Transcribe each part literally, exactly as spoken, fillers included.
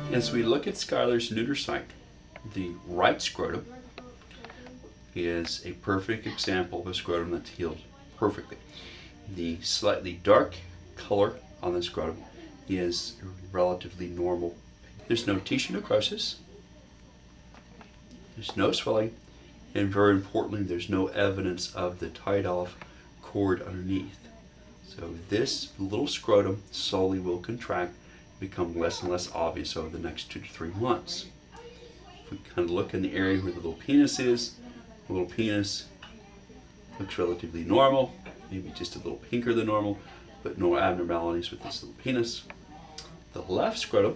As we look at Skylar's neuter site, the right scrotum is a perfect example of a scrotum that's healed perfectly. The slightly dark color on the scrotum is relatively normal. There's no tissue necrosis, there's no swelling, and very importantly, there's no evidence of the tied off cord underneath. So this little scrotum slowly will contract, become less and less obvious over the next two to three months. If we kind of look in the area where the little penis is, the little penis looks relatively normal, maybe just a little pinker than normal, but no abnormalities with this little penis. The left scrotum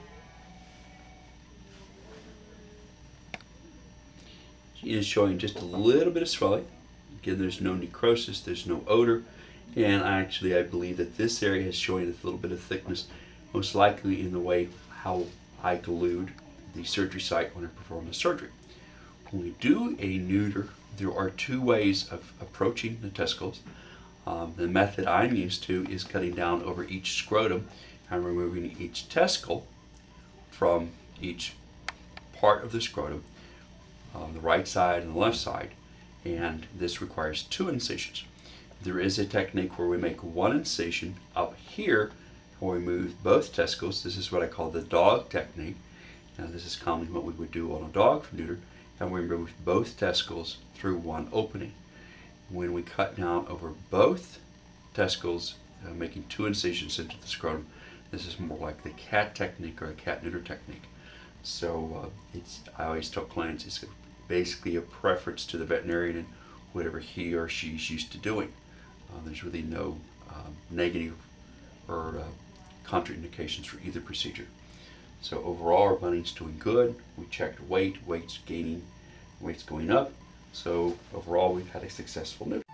is showing just a little bit of swelling. Again, there's no necrosis, there's no odor, and actually I believe that this area is showing a little bit of thickness, most likely in the way how I glued the surgery site when I perform the surgery. When we do a neuter, there are two ways of approaching the testicles. Um, the method I'm used to is cutting down over each scrotum and removing each testicle from each part of the scrotum, on the right side and the left side, and this requires two incisions. There is a technique where we make one incision up here and we move both testicles. This is what I call the dog technique. Now this is commonly what we would do on a dog neuter, and we remove both testicles through one opening. When we cut down over both testicles, uh, making two incisions into the scrotum, this is more like the cat technique or a cat neuter technique. So uh, it's, I always tell clients it's basically a preference to the veterinarian and whatever he or she's used to doing. Uh, there's really no um, negative or uh, contraindications for either procedure. So overall, our bunny's doing good. We checked weight, weight's gaining, weight's going up. So overall, we've had a successful neuter.